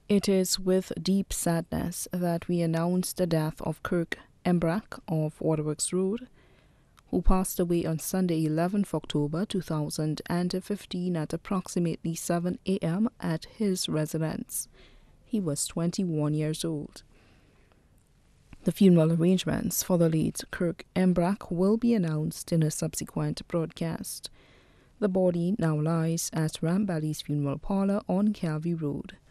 It is with deep sadness that we announce the death of Kirk Embrack of Waterworks Road, who passed away on Sunday 11th October 2015 at approximately 7 a.m. at his residence. He was 21 years old. The funeral arrangements for the late Kirk Embrack will be announced in a subsequent broadcast. The body now lies at Rambali's Funeral Parlour on Calvary Road.